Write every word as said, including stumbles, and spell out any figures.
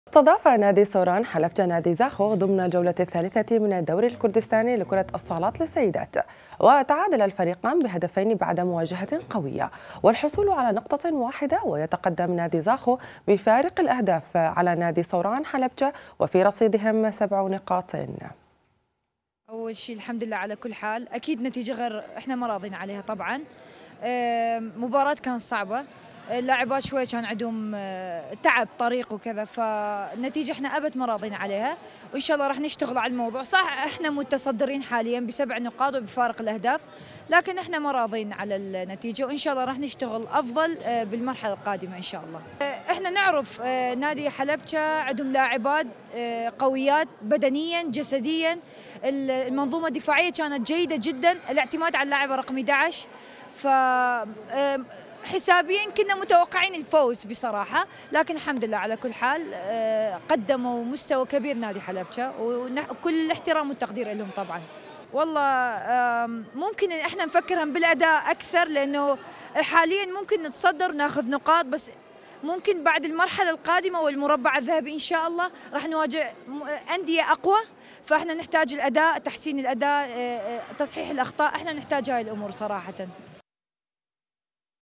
استضاف نادي سوران حلبجة نادي زاخو ضمن الجولة الثالثة من الدوري الكردستاني لكرة الصالات للسيدات، وتعادل الفريقان بهدفين بعد مواجهة قوية والحصول على نقطة واحدة، ويتقدم نادي زاخو بفارق الأهداف على نادي سوران حلبجة وفي رصيدهم سبع نقاط. أول شيء الحمد لله على كل حال، أكيد نتيجة غير إحنا ما راضين عليها طبعا. مباراة كانت صعبة، اللاعبات شوي كان عندهم تعب طريق وكذا، فالنتيجة احنا ابد ما راضين عليها، وان شاء الله راح نشتغل على الموضوع. صح احنا متصدرين حاليا بسبع نقاط وبفارق الاهداف، لكن احنا ما راضين على النتيجة، وان شاء الله راح نشتغل افضل بالمرحلة القادمة ان شاء الله. احنا نعرف نادي حلبجة عندهم لاعبات قويات بدنيا جسديا، المنظومة الدفاعية كانت جيدة جدا، الاعتماد على اللاعبة رقم أحد عشر، ف حسابيا كنا متوقعين الفوز بصراحة، لكن الحمد لله على كل حال قدموا مستوى كبير نادي حلبجة، وكل الاحترام والتقدير لهم طبعا. والله ممكن احنا نفكرهم بالأداء أكثر، لأنه حاليا ممكن نتصدر وناخذ نقاط، بس ممكن بعد المرحلة القادمة والمربع الذهبي إن شاء الله راح نواجه أندية أقوى، فإحنا نحتاج الأداء، تحسين الأداء، تصحيح الأخطاء، إحنا نحتاج هاي الأمور صراحة.